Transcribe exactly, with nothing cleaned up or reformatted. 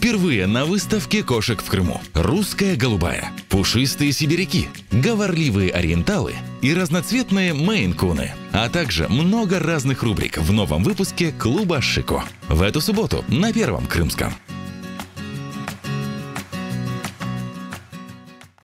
Впервые на выставке кошек в Крыму. Русская голубая, пушистые сибиряки, говорливые ориенталы и разноцветные мейн-куны. А также много разных рубрик в новом выпуске клуба «Шико». В эту субботу на Первом Крымском.